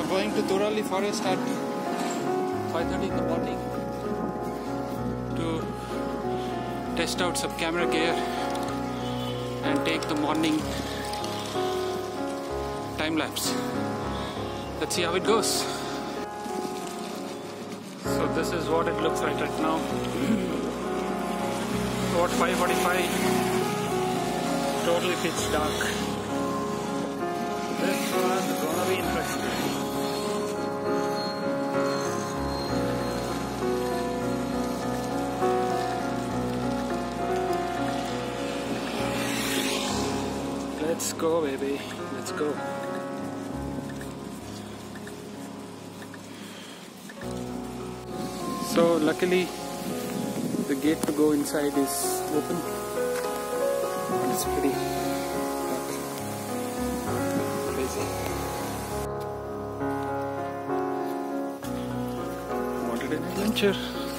So going to Turahalli forest at 5:30 in the morning to test out some camera gear and take the morning time lapse. Let's see how it goes. So this is what it looks like right now. About 5:45, totally pitch dark. This one's gonna be interesting. Let's go, baby. Let's go. So luckily the gate to go inside is open. It's pretty crazy. Wanted an adventure.